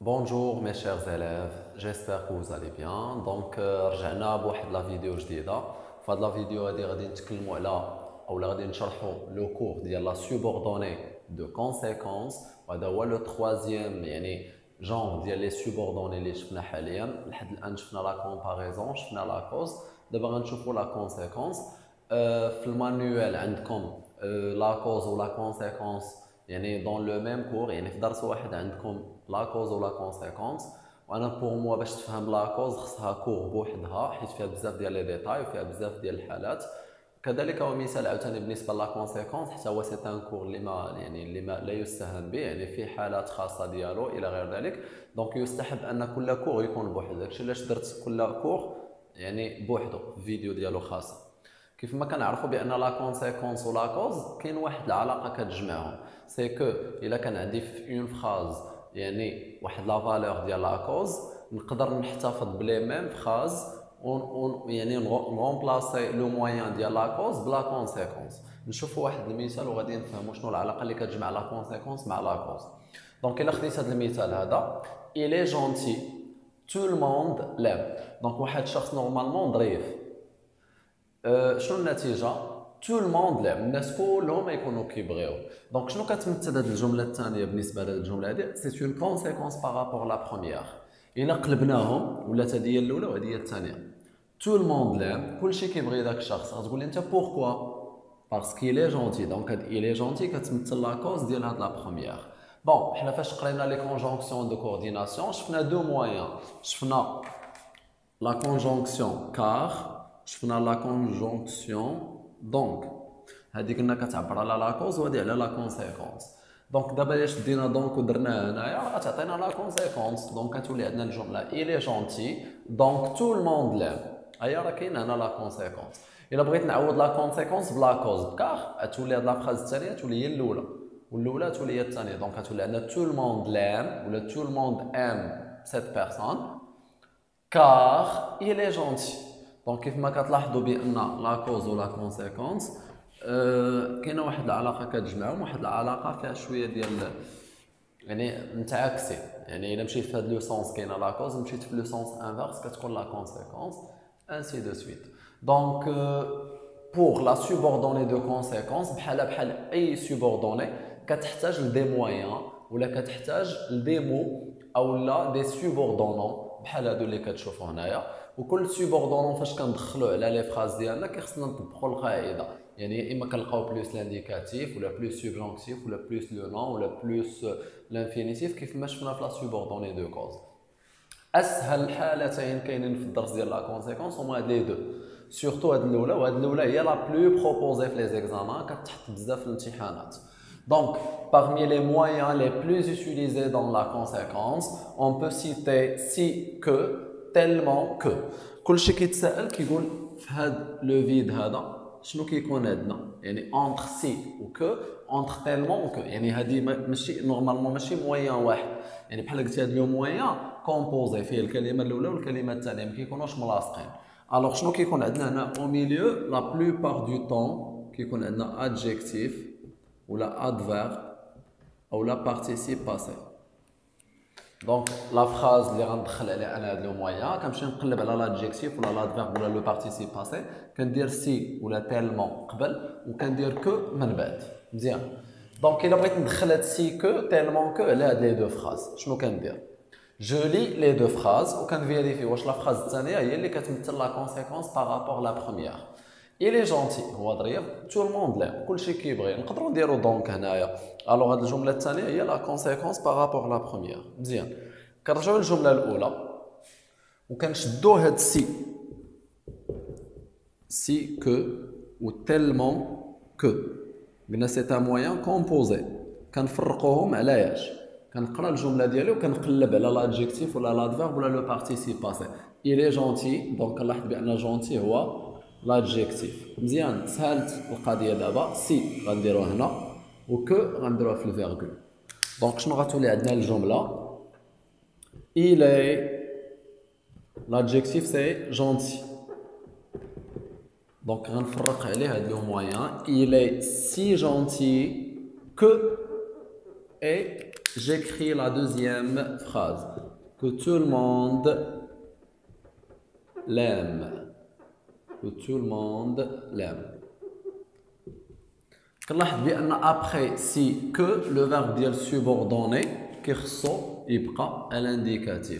Bonjour mes chers élèves, j'espère que vous allez bien. Donc رجعنا بواحد لا فيديو جديدة. في هاد لا فيديو هادي غادي نتكلموا على اولا غادي نشرحوا لو كور ديال لا سوبوردوني دو كونسيكونس، وهذا هو لو تروازيام يعني جونغ ديال لي سوبوردوني اللي شفنا حاليا. لحد الان شفنا لا كومباريزون، شفنا لا كوز، دابا غنشوفوا لا كونسيكونس. في المانيوال عندكم لا كوز ولا كونسيكونس يعني دون لو ميم كور، يعني في درس واحد عندكم لا كوز ولا كونسيكونس. وانا بور موا باش تفهم لا كوز خصها كور بوحدها حيت فيها بزاف ديال لي ديتاي وفيها بزاف ديال الحالات. كذلك هو مثال عاوتاني بالنسبه لا كونسيكونس، حتى هو سي ان كور اللي ما لا يستهان به، يعني فيه حالات خاصه ديالو الى غير ذلك. دونك يستحب ان كل كور يكون بوحدو، داكشي علاش درت كل كور يعني بوحدو فيديو ديالو خاصه. كيف ما كنعرفوا بان لا كونسيكونس ولا كوز كاين واحد العلاقه كتجمعهم، سي كو الا كان عندي في اون فراز يعني واحد لا فالور ديال لا كوز، نقدر نحتفظ بلي ميم فراز يعني نغومبلاسي لو موين ديال لا كوز بلا كونسيكونس. نشوفوا واحد المثال وغادي نفهموا شنو العلاقه اللي كتجمع لا كونسيكونس مع لا كوز. دونك الا خديت هذا المثال هذا، إلي جونتي تو الموند لام، دونك واحد الشخص نورمالمون ظريف. شنو النتيجه؟ تو الموند لعب، الناس كلهم يكونوا كيبغيو. دونك شنو كتمثل هذه الجمله الثانيه بالنسبه لهذه الجمله هذه؟ سي اون كونسيكونس بارابور لا بروميير. الا قلبناهم ولات هذه هي الاولى وهذه هي الثانيه. تو الموند لعب، كلشي كيبغي داك الشخص. غتقول لي انت بوركوا؟ باسكو لي جونتي. دونك هاد إلي جونتي كتمثل لا كوز ديال هاد لا بروميير. بون حنا فاش قرينا لي كونجونكسيون دو كورديناسيون شفنا دو مويان، شفنا لا كونجونكسيون كار، شفنا لا كونجونكسيون دونك. هذه كنا كتعبر على لا كوز وهذه على لا كونسيكونس. دونك دابا اش دينا دونك ودرناها هنايا غتعطينا لا كونسيكونس. دونك كتولي عندنا الجمله إلي جونتي دونك تو الموند لام. هيا راه كاين هنا لا كونسيكونس. الا بغيت نعوض لا كونسيكونس بلا كوز بكار، تولي هاد لا فراز الثانيه تولي هي الاولى والاولى تولي هي الثانيه. دونك غتولي عندنا تو الموند لام ولا تو الموند ام سيت بيرسون car il est gentil. دونك كيف ما كتلاحظوا بان لا كوز ولا كونسيكونس كاينه واحد العلاقه كتجمعهم، واحد العلاقه فيها شويه ديال يعني متعاكسين. يعني الا مشيت في هذا لو سونس كاينه لا كوز، مشيت في لو سونس انفيرس كتكون لا كونسيكونس انسي دو سويت. دونك pour la subordonnée de conséquence بحال اي subordonnée كتحتاج لدي مويان ولا كتحتاج لدي مو او لا دي سوبوردونون بحال هادو اللي كتشوفوا هنايا. وكل سوبوردونون فاش كندخلوا على لي فراز ديالنا كيخصنا نطبقوا القاعده، يعني اما كنلقاو بلوس لانديكاتيف ولا بلوس سوبجونكتيف ولا بلوس لو نون ولا بلوس لانفينيتيف كيف ما شفنا في لا سوبوردوني دو كوز. اسهل حالتين كاينين في الدرس ديال لا كونسيكونس هما هاد لي دو، سورتو هاد الاولى، وهاد الاولى هي لا بلو بروبوزي في لي زيكزامان، كتحط بزاف في الامتحانات. Donc, parmi les moyens les plus utilisés dans la conséquence, on peut citer si que, tellement que. كلشي كيتسائل كيقول في هاد لو فيد هذا شنو كيكون عندنا؟ يعني entre si و que entre tellement و que. يعني هذه ماشي نورمالمون ماشي مويان واحد، يعني بحال قلت هاد لو مويان كومبوزي فيه الكلمه الاولى والكلمه الثانيه ما كيكونوش ملاصقين. الوغ شنو كيكون عندنا هنا او ميليو؟ لا بلوبار دو طون كيكون عندنا ادجيكتيف ولا adverbe ou la participe passé. Donc la phrase اللي غندخل عليها انا هذا لو مويان كنمشي نقلب على l'adjectif ولا l'adverbe ولا لو participe passé، كندير سي ولا تيلمون قبل وكندير كو من بعد. مزيان. دونك الا بغيت ندخل هاد سي كو تيلمون كو على هاد لي دو فراز شنو كندير؟ جو لي لي دو فراز وكنفيريفي واش لا فراز الثانيه هي اللي كتمثل لا كونسيكونس بارابور لا بروميير. إلي جونتي هو ظريف، تو الموند لام كلشي كيبغي. نقدروا نديرو دونك هنايا. الوغ هاد الجمله الثانيه هي لا كونسيكونس بارابور لا بروميير. مزيان. كنرجعوا للجمله الاولى وكنشدوا هاد سي كو و تيلمون كو. قلنا سي ان مويان كومبوزي، كنفرقوهم على ياش؟ كنقرا الجمله ديالي وكنقلب على لادجيكتيف ولا لادفيرب ولا لو بارتيسيب باسي. إلي جونتي دونك كنلاحظ بان جونتي هو لادجيكتيف. مزيان. سهلت القضيه دابا. سي غنديروه هنا وكو غنديروه في الفيرغول. دونك شنو غتولي عندنا الجمله؟ il est l'adjectif c'est gentil. دونك غنفرق عليه هاد لو مويان. il est si gentil que et j'écris la deuxième phrase que tout le monde l'aime. Que tout le monde l'aime. كنلاحظ بأن après si que le verbe ديال subordonné كيخصو يبقى à l'indicatif.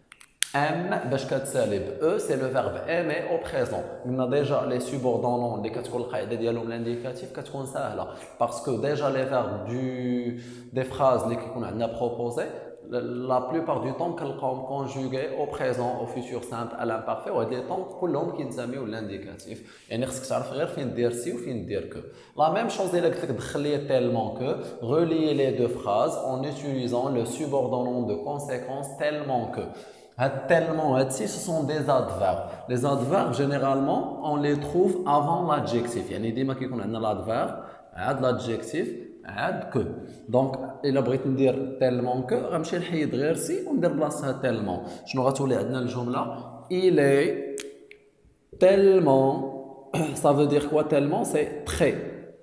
aime باش كتسالي ب e c'est le verbe aimer au présent. قلنا déjà les subordonnants اللي كتكون القاعده ديالهم l'indicatif كتكون ساهله parce que déjà les verbes des phrases اللي كيكون عندنا proposé la plupart du temps كنلقاهم conjugués au présent au futur simple à l'imparfait وهاد لي طون كلهم كينسميو l'indicatif. يعني خصك تعرف غير فين دير سي وفين دير que. La même chose الا قلت لك دخل لي tellement que relier les deux phrases en utilisant le subordonnant de conséquence tellement que. Tellement, ce sont des adverbes. Les adverbes, généralement, on les trouve avant l'adjectif. يعني ديما كيكون عندنا l'adverbe عاد l'adjectif عاد que. Donc, إلا بغيت ندير tellement que غنمشي نحيد غير سي وندير بلاصتها tellement. شنو غتولي عندنا الجملة؟ Il est tellement. Ça veut dire quoi tellement? C'est très.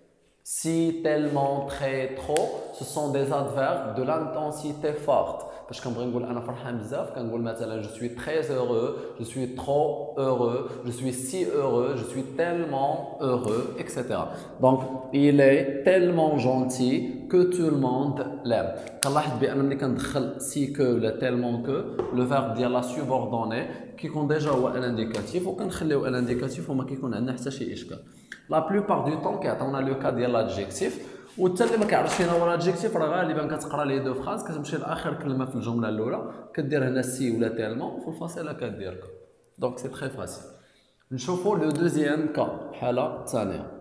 Si, tellement, très, trop, ce sont des adverbes de l'intensité forte. باش كنبغي نقول انا فرحان بزاف كنقول مثلا je suis très heureux, je suis trop heureux, je suis si heureux, je suis tellement heureux, etc. Donc il est tellement gentil que tout le monde l'aime. كنلاحظ بان ملي كندخل si que ولا tellement que le verbe ديال la subordonnée كيكون ديجا هو الانديكاتيف وكنخليو الانديكاتيف وما كيكون عندنا حتى شي اشكال. لا بلوبار دو طون كيعطيونا لو كا ديال لادجيكتيف وحتى اللي ما كيعرفش فين هو لادجيكتيف راه غالبا كتقرا لي دو فراز كتمشي لاخر كلمه في الجمله الاولى كدير هنا سي ولا تيلمون وفي الفاصله كدير كو. دونك سي تري فاسيل. نشوفوا لو دوزيام كا الحاله الثانيه.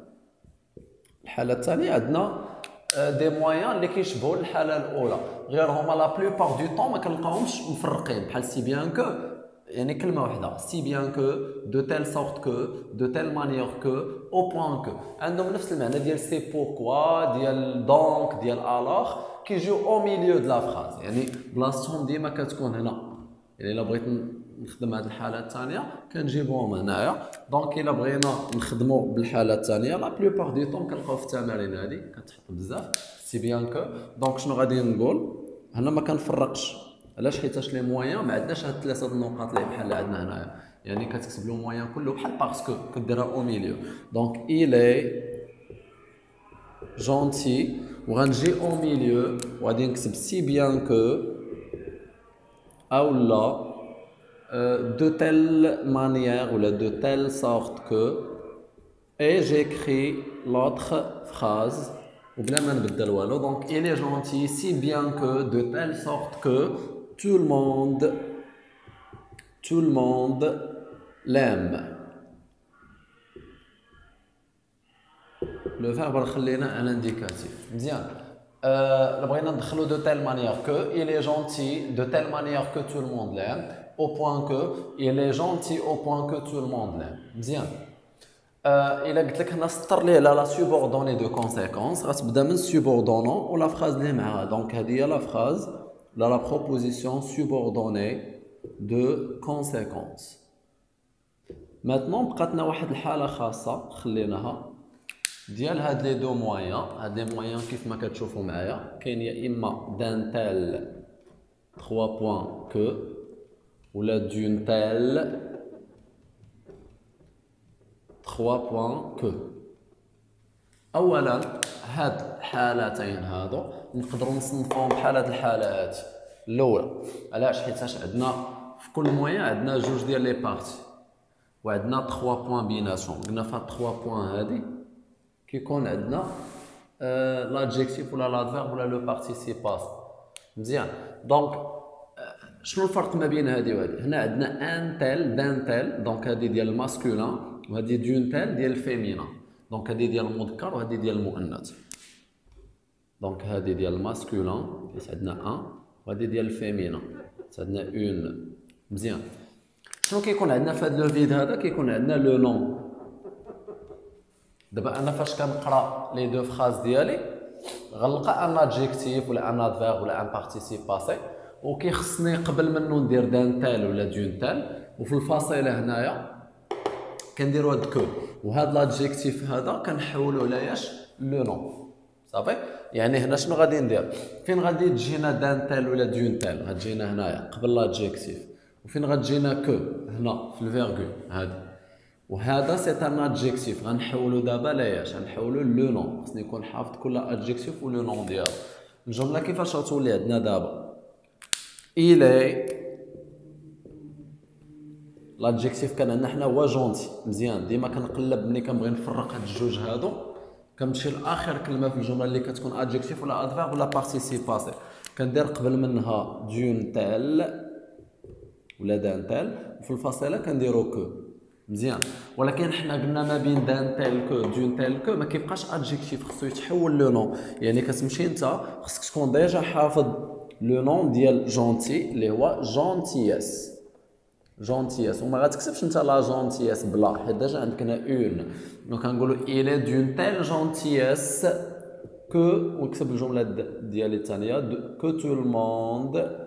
الحاله الثانيه عندنا دي مويان اللي كيشبهوا الحاله الاولى غير هما لا بلوبار دو طون ما كنلقاهمش مفرقين بحال سي بيان كو يعني كلمه واحده سي بيان كو دو تيل سورت كو دو تيل مانيير كو او بوان كو عندهم نفس المعنى ديال سي بوركوا ديال دونك ديال الوغ كيجيو او ميليو دو لا فراز يعني بلاصتهم ديما كتكون هنا. يعني الا بغيت نخدم هذه الحاله الثانيه كنجيبوهم هنايا. دونك الا بغينا نخدموا بالحاله الثانيه لا بلوبار دي طون كنلقاو في التمارين هذه كتحط بزاف سي بيان كو. دونك شنو غادي نقول هنا ما كنفرقش علاش حيتاش لي مويان ما عندناش هاد ثلاثه النقاط اللي بحال اللي عندنا هنايا يعني كتكتب لو مويان كله بحال باسكو كديرها او ميليو. دونك il est gentil وغنجي او ميليو وغادي نكتب سي بيان كو او لا de telle manière ou de telle sorte que et j'écris l'autre phrase ou بلا ما نبدل والو. donc il est gentil si bien que de telle sorte que tout le monde l'aime. le verbe خلينا un indicatif مزيان. بغينا ندخلو de telle manière que il est gentil de telle manière que tout le monde l'aime au point que il est gentil au point que tout le monde l'aime. مزيان. الا قلت لك هنا سطر ليه على لا سوبوردوني دو كونسيكونس غتبدا من سوبوردونون ولا فراز اللي معاها. دونك هذه هي لا فراز لا بروبوزيسيون سوبوردوني دو كونسيكونس. ماتنون بقاتنا واحد الحاله خاصه خليناها ديال هاد لي دو مويان. هاد لي مويان كيف ما كتشوفوا معايا كاين يا اما دان تال 3 بوين كو ولا دون تال 3 بوين كو. اولا هاد الحالتين هادو نقدروا نصنفوهم بحال هاد الحالات الاولى. علاش؟ حيتاش عندنا في كل مويان عندنا جوج ديال لي بارتي وعندنا 3 بوين بيناتهم. قلنا في هاد 3 بوين هادي كيكون عندنا لادجيكتيف ولا لادفيرب ولا لو بارتيسيباس. مزيان. دونك شنو الفرق ما بين هذه وهذه؟ هنا عندنا ان تيل دان تيل دونك هذه ديال الماسكولين وهذه دون تيل ديال الفيمينا. دونك هذه ديال المذكر وهذه ديال المؤنث. دونك هذه ديال الماسكولين حيت عندنا ان وهذه ديال الفيمينا عندنا اون. مزيان. شنو كيكون عندنا في هذا لو فيد هذا؟ كيكون عندنا لو نون. دابا انا فاش كنقرا لي دو فراز ديالي غنلقى ان ادجيكتيف ولا ان ادفيرب ولا ان بارتيسيب باسي وكيخصني قبل منه ندير دان تال ولا دون تال وفي الفاصله هنايا كنديروا هاد كو وهاد لادجيكتيف هذا كنحولوا لاياش لو نون. صافي. يعني هنا شنو غادي ندير؟ فين غادي تجينا دان تال ولا دون تال؟ غتجينا هنايا قبل لادجيكتيف. وفين غتجينا كو؟ هنا في الفيرغول هادي. وهذا سي ان ادجيكتيف غنحولو دابا لاياش؟ غنحولو لو نون. خصني نكون حافظ كل ادجيكتيف ولو نون ديالو. الجمله كيفاش غتولي عندنا دابا؟ إلي لادجيكتيف كان عندنا حنا هو جونتي. مزيان، ديما كنقلب ملي كنبغي نفرق هاد الجوج هادو كنمشي لاخر كلمه في الجمله اللي كتكون ادجيكتيف ولا ادفيرب ولا بارتيسيب باسي، كندير قبل منها دون تال ولا دان تال، وفي الفاصله كنديرو كو. مزيان، ولكن حنا قلنا ما بين دان تال كو دون تال كو ما كيبقاش ادجيكتيف، خصو يتحول لو نون. يعني كتمشي انت خصك تكون ديجا حافظ لو نون ديال جونتي اللي هو جونتياس. جونتياس، وما غتكتبش انت لا جونتياس بلا، حيت ديجا عندك هنا اون. دونك كنقولوا إلي دون تال جونتياس كو، ونكتب الجمله ديالي الثانيه كو تو الموند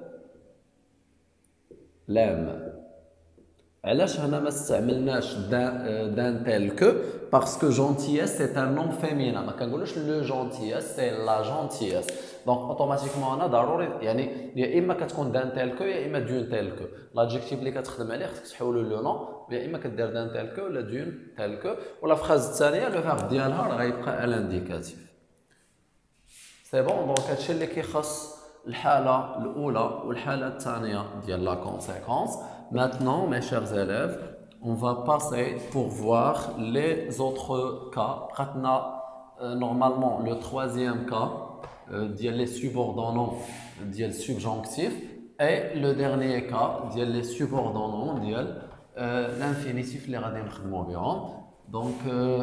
لام. علاش هنا ما استعملناش دان تال كو؟ باسكو جونتياس سي ان نون فيمينا، ما كنقولوش لو جونتياس سي لا جونتياس. دونك اوتوماتيكمون هنا ضروري يعني يا اما كتكون دان تال كو يا اما دون تال كو. لادجيكتيف اللي كتخدم عليه خصك تحولو لو نون، يا اما كدير دان تال كو ولا دون تال كو. ولا فراز الثانيه لو فيرب ديالها راه غيبقى الانديكاتيف. سي بون. دونك هادشي اللي كيخص الحاله الاولى والحاله الثانيه ديال لا كونسيكونس. Maintenant, mes chers élèves, on va passer pour voir les autres cas. Normalement, le troisième cas, les subordonnants, les subjonctifs, et le dernier cas, les subordonnants, l'infinitif, les radins. Donc,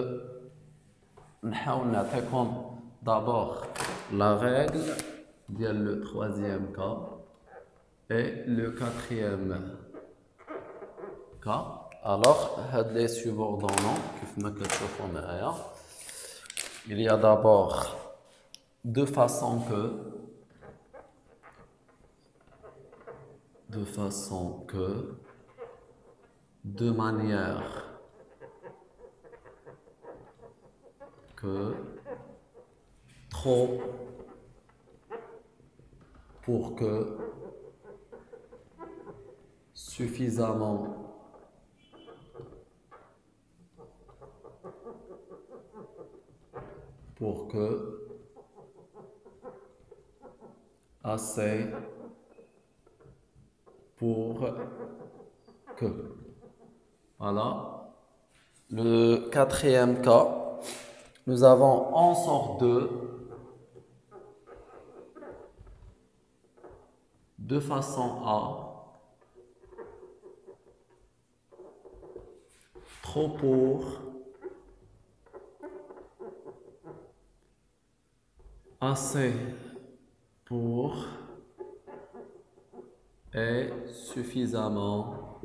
on a d'abord la règle, le troisième cas, et le quatrième cas. Alors, les subordonnants, il y a d'abord de façon que, de manière que, trop, pour que, suffisamment, pour que, assez, pour que. Voilà. Le quatrième cas, nous avons en sorte de façon à, trop pour, assez pour et suffisamment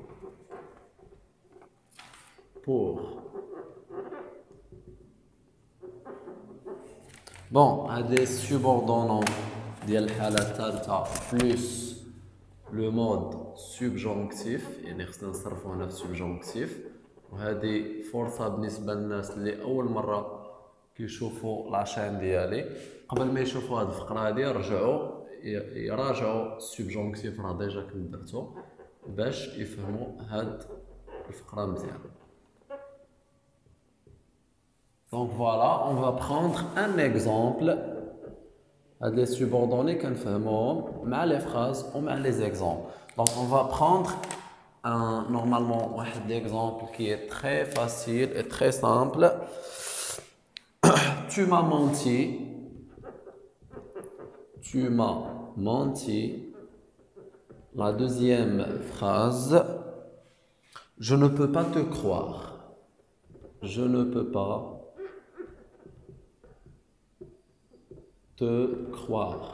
pour. Bon, à des subordonnants plus le mode subjonctif, يعني خصنا نصرفو هنا في subjonctif. وهذه فرصة بالنسبة للناس اللي أول مرة كيشوفوا لاشين ديالي، قبل ما يشوفوا هذه الفقرة هذه يراجعوا السبجونكتيف راه ديجا كنت درتو باش يفهموا هاد الفقرة مزيان. Donc voilà, on va prendre un exemple. هاد les subordonnés كنفهموهم مع les phrases ou مع les exemples. Donc on va prendre normalement un exemple qui est très facile et très simple. Tu m'as menti. Tu m'as menti. La deuxième phrase. Je ne peux pas te croire. Je ne peux pas te croire.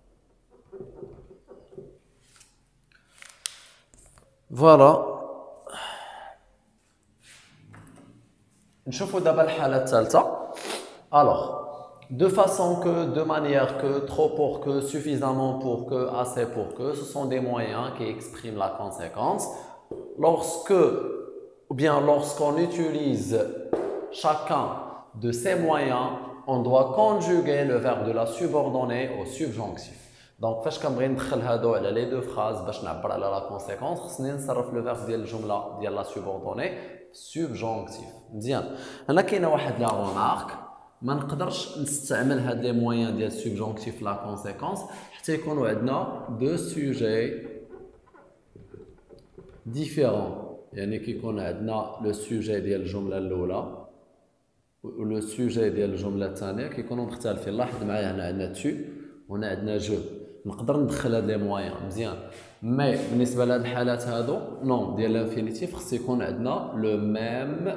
Voilà. نشوفوا دابا الحالة الثالثة. Alors, de façon que, de manière que, trop pour que, suffisamment pour que, assez pour que, ce sont des moyens qui expriment la conséquence. Lorsque, ou bien lorsqu'on utilise chacun de ces moyens on doit conjuguer le verbe de la subordonnée au subjonctif. Donc, فاش كنبغي ندخل هادو على les deux phrases باش نعبر على la conséquence, خصني نصرف le verbe ديال الجملة ديال la subordonnée subjonctif. مزيان. هنا كاينه واحد لا remarque, ما نقدرش نستعمل هاد لي مويان ديال subjonctif la conséquence حتى يكونوا عندنا deux sujets différents. يعني كيكون عندنا لو سوجي ديال الجمله الاولى و لو سوجي ديال الجمله الثانيه كيكونوا مختلفين. لاحظ معايا هنا عندنا تو وهنا عندنا جو. نقدر ندخل هاد لي مويان مزيان، مي بالنسبه لهاد الحالات هادو نون ديال الانفينيتيف خص يكون عندنا لو ميم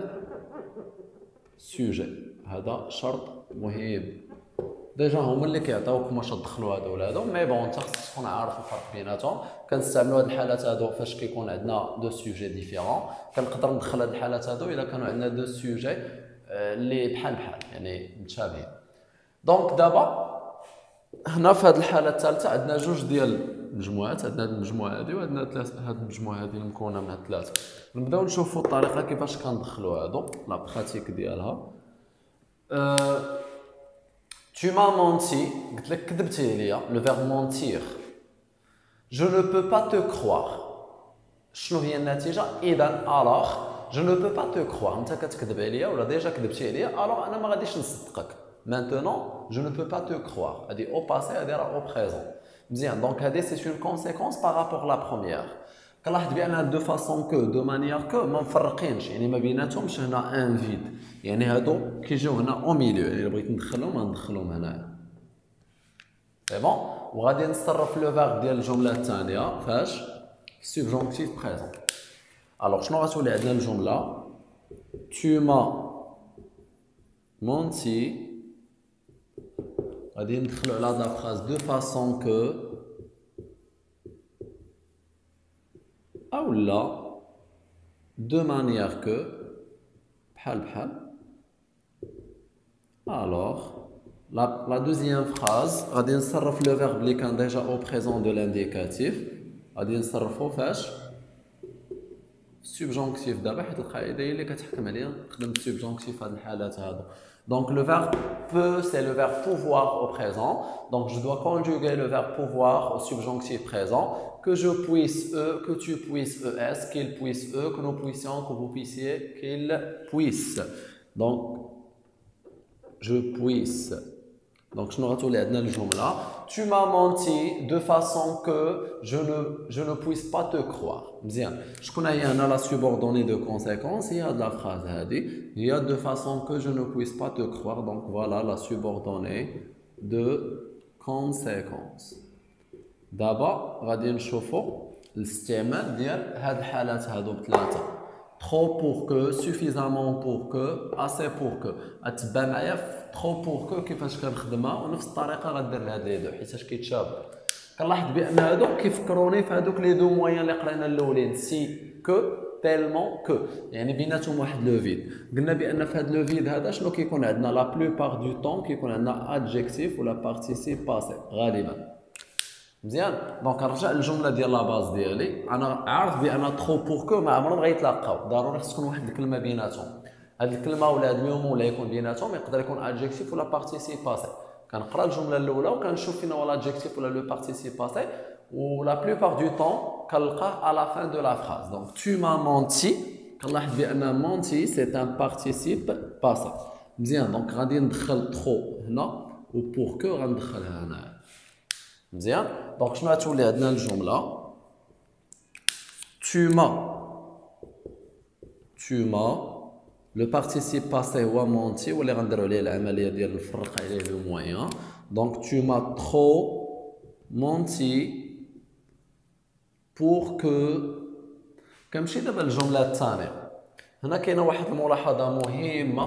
سوجي. هذا شرط مهم. ديجا هما اللي كيعطيوكم واش تدخلوا هادو ولا هادو، مي بون انت خصك تكون عارف الفرق بيناتهم. كنستعملوا هاد الحالات هادو فاش كيكون عندنا دو سوجي ديفيرون. كنقدر ندخل هاد الحالات هادو الا كانوا عندنا دو سوجي اللي بحال يعني متشابهين. دونك دابا هنا في هاد الحاله الثالثه عندنا جوج ديال المجموعات، عندنا هاد المجموعه هادي وعندنا هاد المجموعه هادي المكونه من هاد ثلاثه. نبداو نشوفوا الطريقه كيفاش كندخلوا هادو لا براتيك ديالها. Tu m'as menti, قلت لك كذبتي ليا. لو فيرب mentir. Je ne peux pas te croire. شنو هي النتيجه؟ اذا alors je ne peux pas te croire. انت كتكذب عليا ولا ديجا كذبتي عليا، alors انا ما غاديش نصدقك. Maintenant, je ne peux pas te croire. هذه au passé, هذه راه au présent. مزيان. دونك هذه c'est une conséquence par rapport à la première. كنلاحظ بان دو فاسون كو دو مانيير كو ما مفرقينش، يعني ما بيناتهمش هنا ان فيد، يعني هادو كيجيو هنا او ميليو. يعني الا بغيت ندخلهم غندخلهم هنا. سي بون. وغادي نصرف لو فيرب ديال الجمله الثانيه فاش؟ في سوبجونكتيف بريزون. الوغ شنو غتولي عندنا الجمله؟ tu m'as menti. غادي ندخلو على لا فراز دو فاسون كو اولا دو مانيير كو بحال. alors la deuxième phrase غادي نصرف لو فيرب اللي كان ديجا او بريزون دو لانديكاتيف، غادي نصرفو فاش؟ subjonctif دابا، حيت القاعده هي اللي كتحكم عليا نخدم subjonctif في هاد الحالات هادو. Donc le verbe peut, c'est le verbe pouvoir au présent. Donc je dois conjuguer le verbe pouvoir au subjonctif présent. Que je puisse eux, que tu puisses ES, qu'ils puissent eux, que nous puissions, que vous puissiez, qu'ils puissent. Donc je puisse. Donc je n'aurai tout les deux jumla. Tu m'as menti de façon que je ne puisse pas te croire. Bien. Je connais la subordonnée de conséquence. Il y a de la phrase. Il y a de façon que je ne puisse pas te croire. Donc voilà la subordonnée de conséquence. D'abord, on va dire الاستعمال ديال هاد الحالات هادو بثلاثه. trop pour que, suffisamment pour que, assez pour que. اتبع معايا trop pour que كيفاش كنخدمها، ونفس الطريقه غدير لهاد لي دو حيتاش كيتشابهوا. كنلاحظ بان هادو كيفكروني في هادوك لي دو مويان اللي قرينا الاولين سي كو تيلمون كو، يعني بيناتهم واحد لو فيد. قلنا بان في هاد لو فيد هذا شنو كيكون عندنا؟ لا بلوبار دو طون كيكون عندنا ادجيكتيف ولا بارتيسيب باسي غالبا. مزيان. دونك نرجع للجمله ديال لا باز ديالي. انا عارف بان ترو بور كو ما عمرهم غيتلاقاو، ضروري خص تكون واحد الكلمه بيناتهم. هاد الكلمه ولا هاد اليوم ولا يكون بيناتهم يقدر يكون ادجيكتيف ولا بارتيسيب باسي. كنقرا الجمله الاولى وكنشوف فين هو l'adjectif ولا لو بارتيسيب باسي، و لا بلوبار دو طون كنلقاه à la fin de la phrase. Donc tu m'as menti، كنلاحظ بان menti c'est un participe passé. مزيان. دونك غادي ندخل ترو هنا و بور كو غندخلها هنا. مزيان. دونك شنو غتولي عندنا الجمله؟ tu m'as لو بارتيسيب باسي هو مونتي، واللي غنديرو عليه العمليه ديال نفرق عليه لو مويان. دونك tu m'as trop menti pour que. كنمشي دابا للجمله الثانيه. هنا كاينه واحد الملاحظه مهمه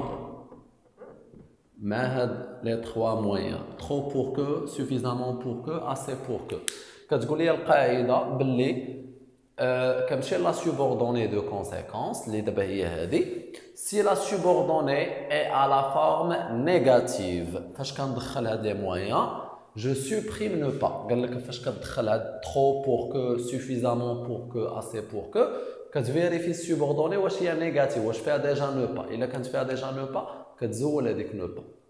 مع هاد لي 3 مويان trop pour que, suffisamment pour que, assez pour que. كتقول لي القاعده باللي كنمشي لا subordonnée de conséquence اللي دابا هي هادي. si la subordonnée est à la forme négative، فاش كندخل هاد لي مويان je supprime ne pas. قال لك فاش كتدخل هاد trop pour que, suffisamment pour que, assez pour que، كتفيريفي subordonnée واش هي نيجاتيف، واش فيها ديجا ne pas. الا كانت فيها ديجا ne pas كتزول هذيك ne pas.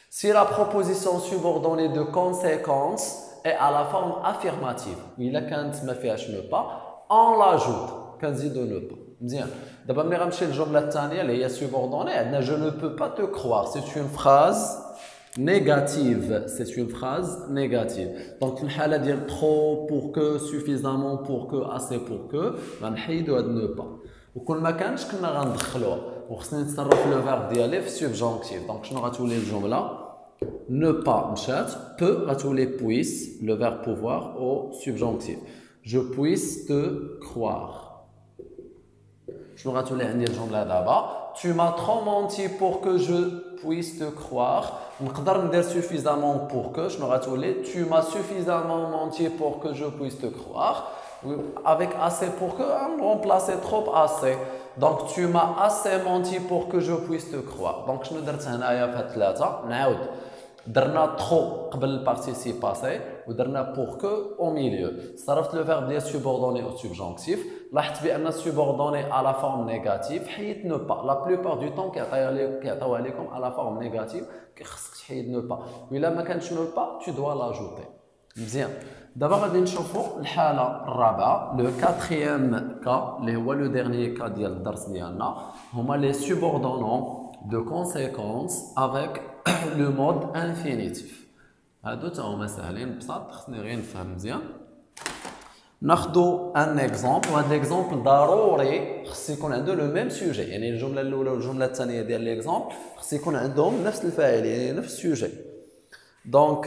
Si la proposition subordonnée de conséquence est à la forme affirmative, إلا كانت ما فيهاش ne pas, on l'ajoute. كنزيدو ne pas. مزيان. دابا ملي غنمشي للجملة الثانية اللي هي subordonnée, عندنا je ne peux pas te croire. C'est une phrase négative. C'est une phrase négative. Donc في الحالة ديال trop, pour que, suffisamment, pour que, assez pour que, غنحيدو هاد ne pas. وكل ما كانش كنا غندخلوه وخصني نتصرف لو فيرب ديالي في subjonctif. دونك شنو غتولي الجملة؟ ne pas مشات، peut غتولي puisse، le verbe pouvoir au subjonctif. Je puisse te croire. شنو غتولي عندي الجملة دابا؟ Tu m'as trop menti pour que je puisse te croire. نقدر ندير suffisamment pour que شنو غتولي؟ Tu m'as suffisamment menti pour que je puisse te croire. Avec assez pour que, on remplacer trop assez. Donc tu m'as assez menti pour que je puisse te croire. Donc شنو درت هنايا في هاد ثلاثة؟ نعاود درنا trop قبل البارتيسيب باسي ودرنا pour que au milieu. صرفت le verbe ديال subordonné au subjonctif. لاحظت بان subordonné à la forme négative حيدت ne pas. La plupart du temps كيعطيوها لكم à la forme négative خصك تحيد ne pas. وإلا ما كانش ne pas tu dois l'ajouter. مزيان. دابا غادي نشوفوا الحالة الرابعة لو كاتريام كا اللي هو لو ديرنيي كا ديال الدرس ديالنا هما لي سوبوردونون دو كونسيكونس افيك لو مود انفينيتيف. هادو تا هما ساهلين ببساط خصني غير نفهم مزيان. ناخذوا ان اكزومبل وهذا الاكزومبل ضروري خص يكون عنده لو ميم سوجي يعني الجملة الأولى والجملة الثانية ديال ليكزومبل خص يكون عندهم نفس الفاعل يعني نفس السوجي. دونك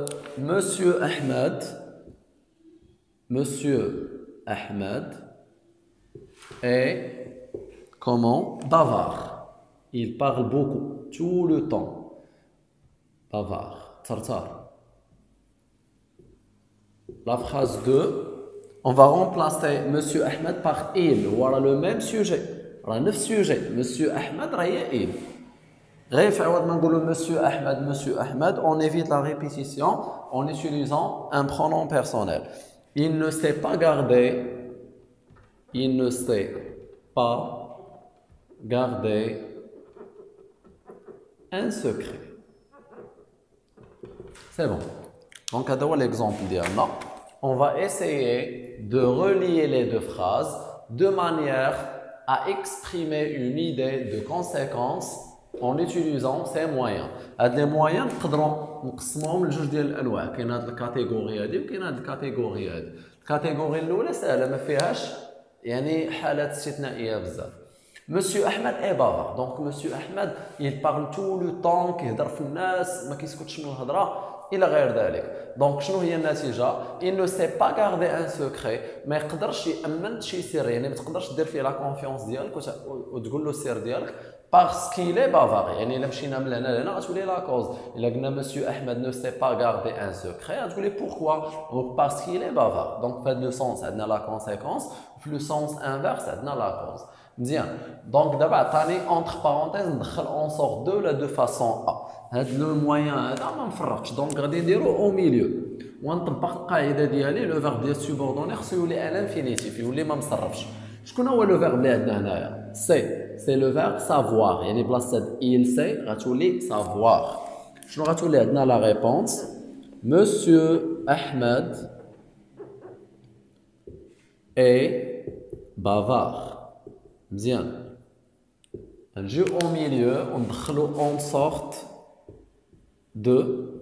Monsieur Ahmed est comment? Bavard. Il parle beaucoup, tout le temps. Bavard, tartar. La phrase 2, on va remplacer Monsieur Ahmed par il. Voilà le même sujet. Le même sujet. Monsieur Ahmed, il. Monsieur Ahmed, on évite la répétition en utilisant un pronom personnel. Il ne sait pas garder un secret. C'est bon. Donc, à l'exemple d'Yama, on va essayer de relier les deux phrases de manière à exprimer une idée de conséquence en utilisant ces moyens. هاد les moyens نقدروا نقسموهم لجوج ديال الانواع. كاين هاد الكاتيجوري هادي وكاين هاد الكاتيجوري هادي. الكاتيجوري الاولى سهله ما فيهاش يعني حالات استثنائيه بزاف. Monsieur Ahmed est bavard. Donc Monsieur Ahmed il parle tout le temps كيهضر في الناس ما كيسكتش من الهضره الى غير ذلك. دونك شنو هي النتيجه؟ il ne sait pas garder un secret ما يقدرش يامن شي سر يعني ما تقدرش دير فيه لا كونفيونس ديالك وتقول له السر ديالك parce qu'il est bavard. يعني الا مشينا من هنا لهنا غتولي لا كوز. الا قلنا Monsieur Ahmed ne sait pas garder un secret غتقولي pourquoi? parce qu'il est bavard. donc في هذا لو سونس عندنا لا كونسيكونس وفي لو سونس انفيرس عندنا لا كوز. مزيان. دونك دابا عطاني اونتر بارونتيز ندخل اون سورت دو لا دو فاسون ا. هاد لو موين هذا ما مفرقش دونك غادي نديرو او ميليو ونطبق القاعده ديالي لو فيرب ديال سوبوردوني خصو يولي ان انفينيتيف يولي ما مصرفش. شكون هو لو فيرب اللي عندنا هنايا؟ سي لو فيرب سافوار يعني بلاصه il sait غتولي سافوار. شنو غتولي عندنا لا ريبونس؟ Monsieur Ahmed est bavard. مزيان. نجيو au milieu وندخلو en sorte de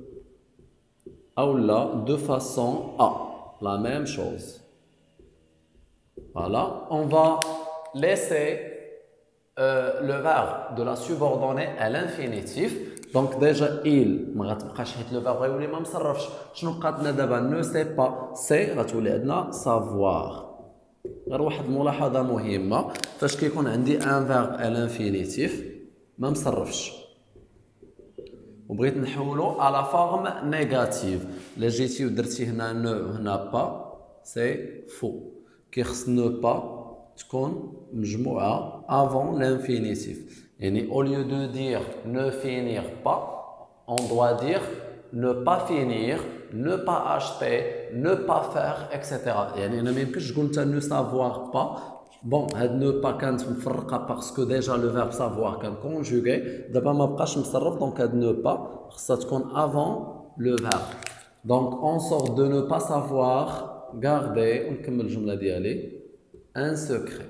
ou là de façon à la même chose. Voilà, on va laisser le verbe de la subordonnée à l'infinitif. Donc déjà il ما غتبقاش حيت لو فيرب غيولي ما مصرفش. شنو بقات لنا دابا؟ ne sait pas سي غتولي عندنا savoir. غير واحد الملاحظه مهمه فاش كيكون عندي ان فيرب à l'infinitif ما مصرفش وبغيت نحولو على فورم نيجاتيف. الا جيتي ودرتي هنا نو هنا با سي فو. كيخص نو با تكون مجموعه افون لانفينيتيف يعني au lieu de dire ne finir pas on doit dire ne pas finir ne pas acheter ne pas faire etc. يعني انا ما يمكنش تقول نتا ne savoir pas Bon, هاد ne pas كانت مفرقة parce que déjà le verbe savoir كان conjugué. دابا ما بقاش مصرف donc هاد ne pas خصها تكون avant le verbe. Donc on sort de ne pas savoir garder ونكمل الجملة ديالي un secret.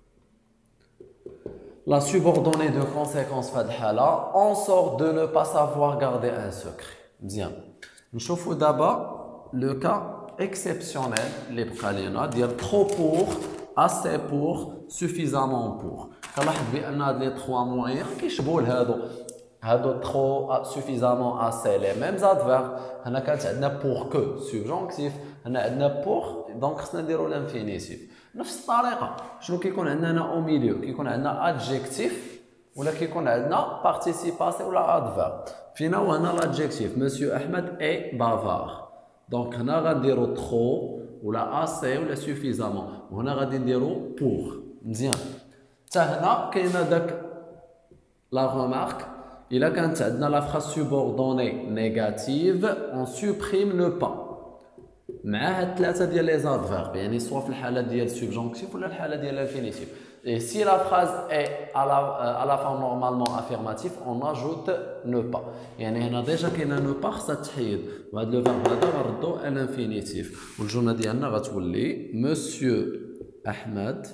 La subordonnée de conséquence في هاد الحالة on sort de ne pas savoir garder un secret. مزيان. نشوفوا دابا le cas exceptionnel اللي بقى لينا ديال trop pour assez pour suffisamment pour. كنلاحظ بان هاد لي 3 موين كيشبهوا لهادو trop suffisamment assez les mêmes adverbes. هنا كانت عندنا pour que subjonctif هنا عندنا pour دونك خصنا نديرو l'infinitif. نفس الطريقه شنو كيكون عندنا هنا او ميليو كيكون عندنا adjectif ولا كيكون عندنا participe passé ولا adverb. فينا وهنا l'adjectif monsieur احمد est bavard دونك هنا غنديرو trop ولا assez ولا suffisamment وهنا غادي نديرو pour. مزيان. حتى هنا كاينه داك لا remarque الا كانت عندنا لا phrase subordonnée négative on supprime le pas مع هاد ثلاثه ديال لي adverbes يعني سواء في الحاله ديال subjonctif ولا الحاله ديال infinitif. Et si la phrase est à la fin normalement affirmative, on ajoute ne pas. يعني هنا ديجا كاينه ne pas خصها تحيد وهاد لو فيرب هذا غنردو à l'infinitif والجمله ديالنا غتولي Monsieur Ahmed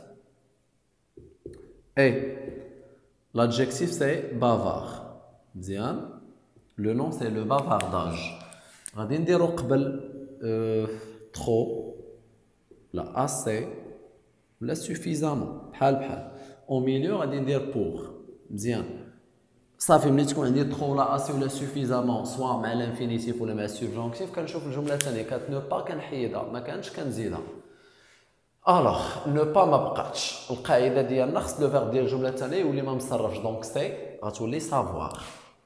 et l'adjectif c'est bavard. مزيان. Le nom c'est le bavardage. غادي نديرو قبل trop لا assez ولا suffisamment بحال au milieu غادي ندير pour. مزيان. صافي ملي تكون عندي trop ولا assez ولا suffisamment سواء مع l'infinitif ولا مع subjonctif كنشوف الجمله الثانيه كانت ne pas كنحيدها ما كانش كنزيدها. الوغ ne pas ما بقاتش القاعده ديالنا خص لو فيرب ديال الجمله الثانيه يولي ما مصرفش دونك سي غتولي savoir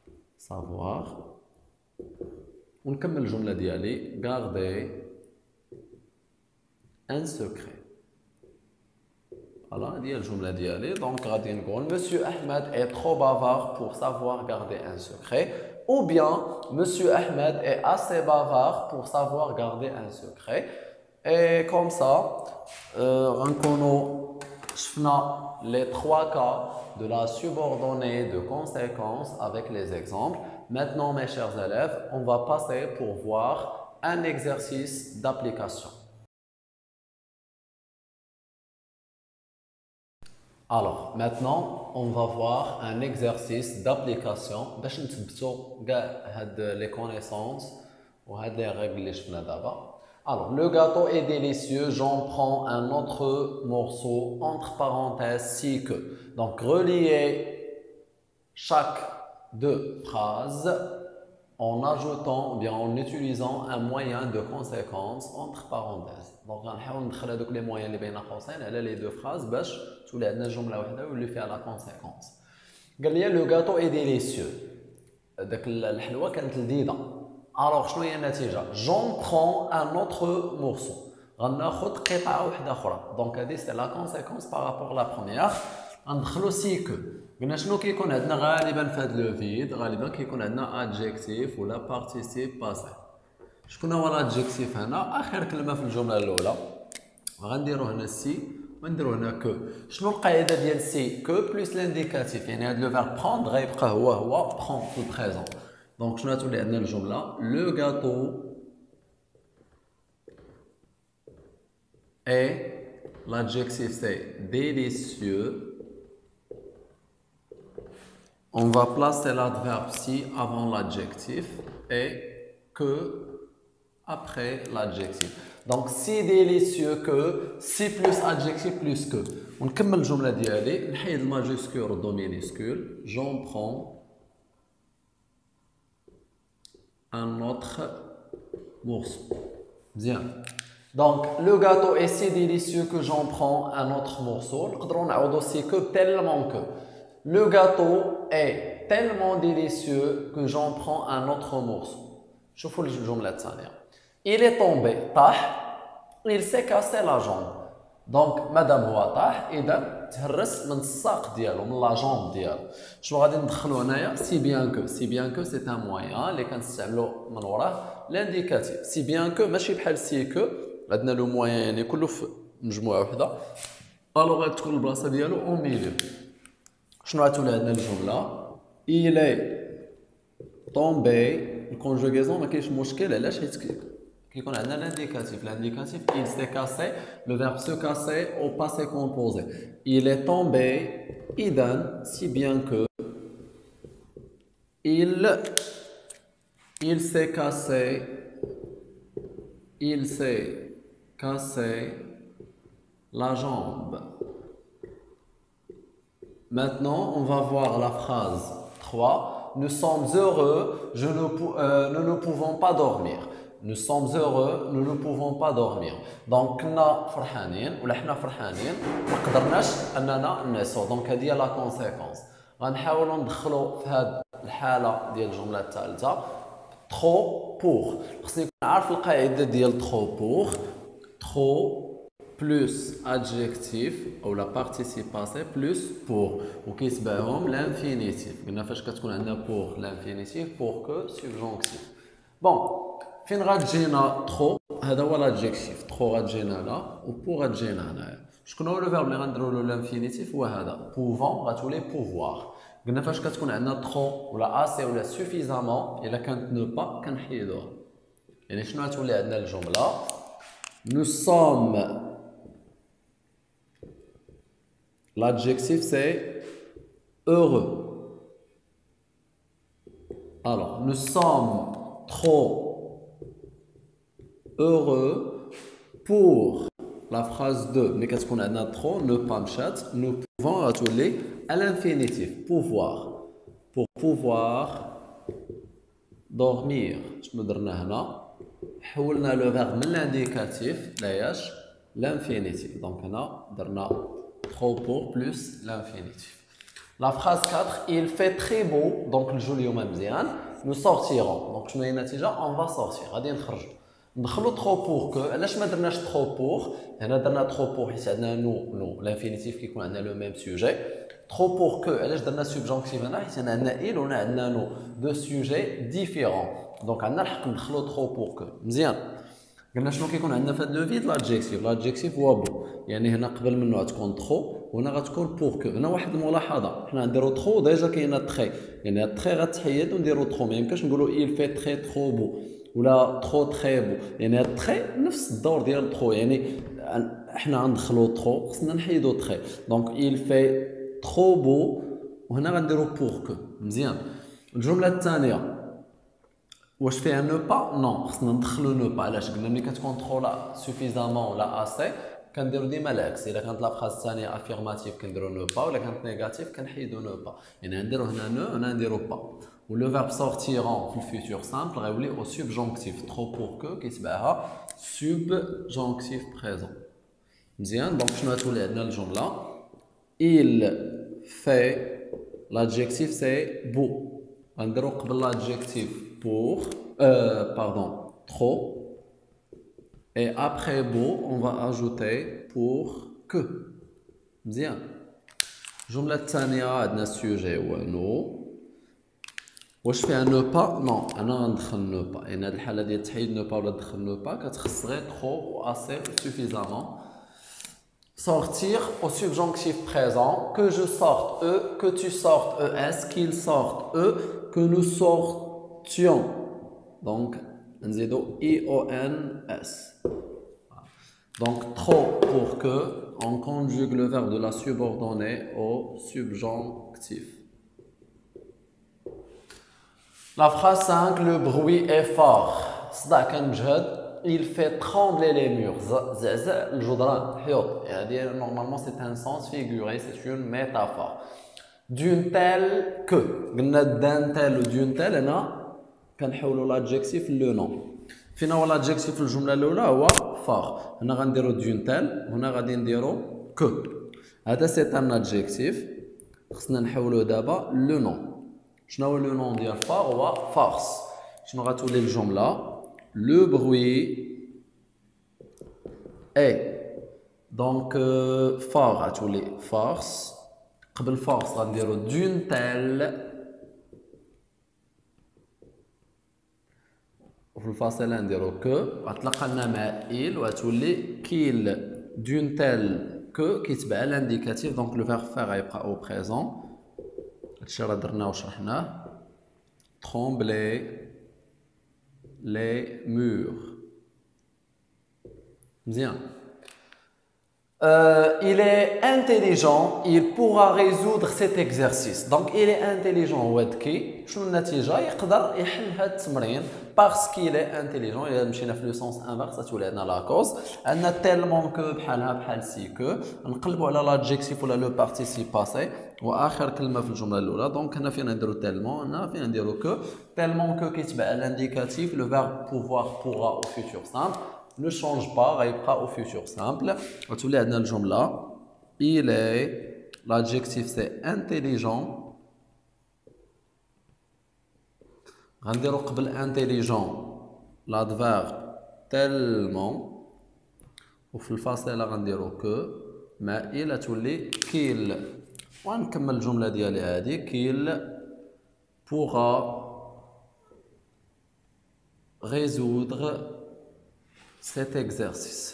ونكمل الجمله ديالي garder un secret. Voilà, ديال الجمله ديالي دونك غادي نقول Monsieur Ahmed est trop bavard pour savoir garder un secret ou bien Monsieur Ahmed est assez bavard pour savoir garder un secret. Et comme ça غنكونوا شفنا les 3 cas de la subordonnée de conséquence avec les exemples. Maintenant mes chers élèves, on va passer pour voir un exercice d'application. Alors, maintenant, on va voir un exercice d'application باش نثبتوا كاع هاد les connaissances و هاد les règles اللي شفنا دابا. Alors, le gâteau est délicieux, j'en prends un autre morceau entre parenthèses si que. Donc, relier chaque deux phrases en ajoutant ou bien en utilisant un moyen de conséquence entre parenthèses. Donc, غنحاول ندخل هذوك les moyens اللي بين قوسين على les deux phrases باش تولي عندنا جمله واحده واللي فيها la conséquence. قال لي le gâteau est délicieux. داك الحلوه كانت لذيذه. Alors شنو هي النتيجه؟ j'en prends un autre morceau. غناخذ قطعه واحده اخرى. دونك هذه سي la conséquence par rapport à la première. غندخلو سي كو. قلنا شنو كيكون عندنا غالبا في هذا لو فيد غالبا كيكون عندنا ادجيكتيف ولا بارتيسيب باسي. شكون هو الادجيكتيف هنا؟ اخر كلمه في الجمله الاولى. غنديرو هنا سي ونديرو هنا كو. شنو القاعده ديال سي كو بلس لانديكاتيف يعني هذا لو فيرب بروند غيبقى هو بروند في البريزون. دونك شنو غتولي عندنا الجمله لو غاتو اي l'adjectif c'est délicieux. On va placer l'adverbe si avant l'adjectif et que après l'adjectif. Donc si délicieux que, si plus adjectif plus que. ونكمل الجملة ديالي نحيد الماجيسكول ردو مينيسكول. J'en prends un autre morceau. Bien. Donc le gâteau est si délicieux que j'en prends un autre morceau. نقدروا نعوضوا si que tellement que. Le gâteau est tellement délicieux que j'en prends un autre morceau. شوفوا الجملة الثانية. Il est tombé, طاح. Il s'est cassé la jambe. Donc مادام هو طاح إذا تهرس من الساق ديالو من لا جامب ديالو. شنو غادي ندخلو هنايا سي بيان كو. سي بيان كو سي ان مويان اللي كنستعملو من وراه لانديكاتيف. سي بيان كو ماشي بحال سي كو عندنا لو مويان يعني كله في مجموعة وحدة. الوغ غتكون البلاصه ديالو اون ميليو. شنو غتولي عندنا الجمله؟ il est tombé. الكونجوغيزون ما كاينش مشكل، علاش؟ حيت كيكون عندنا l'indicatif il s'est cassé. Le verbe se casser au passé composé. Il est tombé إذن si bien que il s'est cassé la jambe. Maintenant, on va voir la phrase 3. Nous sommes heureux, nous ne pouvons pas dormir. Nous sommes heureux, nous ne pouvons pas dormir. Donc, كنا فرحانين ولا حنا فرحانين ما قدرناش اننا نعسو. دونك هذه هي لا كونسيكونس. غنحاولوا ندخلوا في هذه الحاله ديال الجمله الثالثه trop pour. خصني نكون عارف القاعده ديال trop pour. trop plus adjectif ou la participe passée plus pour وكيتبعهم l'infinitif. قلنا فاش كتكون عندنا pour l'infinitif pour que subjonctif. بون فين غتجينا trop؟ هذا هو l'adjectif. trop غتجينا لا و pour غتجينا هنايا. شكون هو لو فيرب اللي غنديروا له l'infinitif؟ هو هذا pouvant. غتولي pouvoir. قلنا فاش كتكون عندنا trop ولا assez ولا suffisamment الا كانت ne pas كنحيدوها. يعني شنو غتولي عندنا الجمله؟ nous sommes. L'adjectif c'est heureux. Alors, nous sommes trop heureux pour la phrase 2. Mais qu'est-ce qu'on a trop? Ne pas m'chat. Nous pouvons retourner à l'infinitif. Pouvoir. Pour pouvoir dormir. Je me donne là. حولنا le verbe من l'indicatif لاياش l'infinitif. Donc on a درنا trop pour plus l'infinitif. La phrase 4, il fait très beau. Donc le joli يوم مزيان. Nous sortirons. Donc شنو هي النتيجة؟ on va sortir. غادي نخرجوا. ندخلوا trop pour que. علاش ما درناش trop pour؟ هنا درنا trop pour حيت عندنا نو l'infinitif كيكون عندنا لو ميم سوجي. trop pour que علاش درنا subjonctif هنا؟ حيت هنا عندنا il وهنا عندنا نو دو سوجي ديفيرون. دونك عندنا الحق ندخلوا trop pour que. مزيان. قلنا شنو كيكون عندنا في هذا لو فيد؟ لادجيكتيف هو بو. يعني هنا قبل منه غتكون ترو وهنا غتكون بور كو. هنا واحد الملاحظه، حنا نديرو ترو ديجا كاينه تري، يعني هاد تري غتحيد ونديرو ترو. ما يمكنش نقولوا il fait très trop beau ولا trop très beau. يعني هاد تري نفس الدور ديال ترو، يعني حنا غندخلو ترو خصنا نحيدو تري. دونك il fait trop beau وهنا غنديرو بور كو. مزيان. الجمله الثانيه واش فيها نو با؟ نو، خصنا ندخلو نو با. علاش؟ قلنا ملي كتكون ترو لا سوفيزامون ولا اسي كنديرو ديما العكس. الا كانت لا فراز الثانيه افيرماتيف كنديرو نو با، ولا كانت نيجاتيف كنحيدو نو با. يعني نديرو هنا نو هنا نديرو با. ولو فيرب سورتيرون في الفيتور سامبل غيولي او سوبجونكتيف ترو بور كو كيتبعها سوبجونكتيف بريزون. مزيان. دونك شنو غتولي عندنا الجمله؟ il fait l'adjectif c'est beau. غنديرو قبل l'adjectif pour, pardon, trop. Et après beau, on va ajouter pour que. Bien. الجملة الثانية عندنا السوجي هو نو. واش فيها نو با؟ نو، أنا غندخل نو با. يعني هاد الحالة ديال تحيد نو با ولا تدخل نو با كتخص غير trop ou assez ou suffisamment. Sortir au subjonctif présent. Que je sorte eux, que tu sortes es, qu'ils sortent eux, que nous sortions. Donc, nzido IONS. Donc, trop pour que, on conjugue le verbe de la subordonnée au subjonctif. La phrase 5, le bruit est fort. صداع كان مجهد. Il fait trembler les murs. زعزع الجدران حيوط. يعني normalement c'est un sens figuré, c'est une métaphore. D'une telle que. قلنا d'un tel ou d'une telle هنا كنحولوا l'adjectif لو نون. فين هو l'adjectif في الجمله الاولى؟ هو فار. هنا غنديروا دون تال وهنا غادي نديروا كو. هذا سي ان adjectif. خصنا نحولوه دابا لو نون. شنو هو لو نون ديال فار؟ هو فارس. شنو غتولي الجمله؟ لو بروي اي. دونك فار غتولي فارس. قبل فارس غنديروا دون تال وفي الفاصله نديرو كو. غتلقى لنا مع إل وغتولي كيل دون تال كو كيتبع لانديكاتيف. دونك لو فيرب فير غيبقى او بريزون، هادشي راه درناه وشرحناه. ترومبلي لي مور. مزيان. Il est intelligent, il pourra résoudre cet exercice. Donc il est intelligent هو ذكي. شنو النتيجة؟ يقدر يحل هاد التمرين parce qu'il est intelligent. إلا مشينا في لو سونس انفيرس غتولي عندنا لا كوز. عندنا تيلمون كو بحالها بحال سي كو. نقلبوا على لادجيكتيف ولا لو بارتيسيب باسي واخر كلمة في الجملة الأولى. دونك هنا فين نديرو تيلمون، هنا فين نديرو كو. تيلمون كو كيتبع لانديكاتيف، لو فيرب pouvoir pourra au futur simple ne change pas, غيبقى au futur simple. غتولي عندنا الجملة il est, l'adjectif c'est intelligent. غنديرو قبل intelligent l'adverbe tellement، وفي الفاصلة غنديرو que، ما إلا تولي qu'il. ونكمل الجملة ديالي هادي qu'il pourra résoudre cet exercice.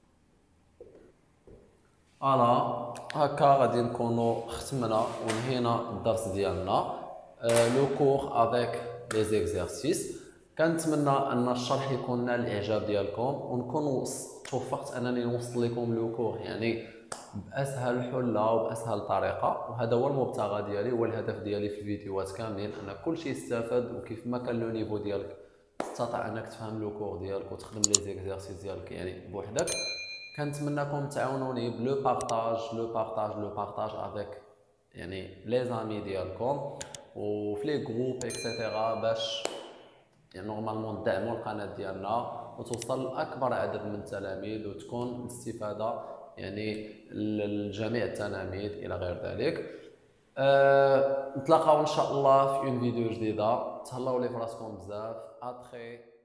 فوالا هكا غادي نكونو ختمنا ونهينا الدرس ديالنا لو كور افيك لي زيكزارسيس. كنتمنى ان الشرح يكون نال الاعجاب ديالكم ونكون توفقت انني نوصل لكم لو كور يعني باسهل حله وباسهل طريقه، وهذا هو المبتغى ديالي والهدف ديالي في الفيديوهات كاملين، ان كل شيء يستفاد وكيف ما كان لو نيفو ديالك تستطيع انك تفهم لو كور ديالك وتخدم لي زيكزارسيس ديالك يعني بوحدك. كنتمناكم تعاونوني بلو بارطاج افيك يعني لي زامي ديالكم وفي لي جروب اكسيتيرا باش يعني نورمالمون تدعموا القناه ديالنا وتوصل لاكبر عدد من التلاميذ وتكون الاستفاده يعني لجميع التلاميذ الى غير ذلك. نتلاقاو ان شاء الله في اون فيديو جديده. تهلاو لي فراسكم بزاف. اتري